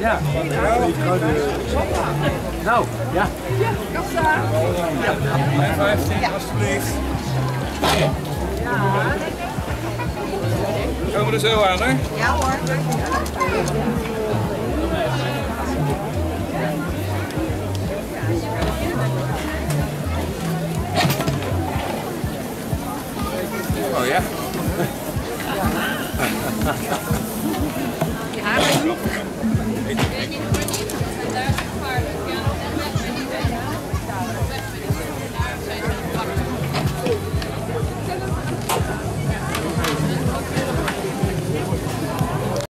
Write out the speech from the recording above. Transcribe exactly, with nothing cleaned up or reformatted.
Ja. Nou, ja. Kassa. En vijftien, alstublieft. Komen we er zo aan, hè? Ja hoor. Oh ja.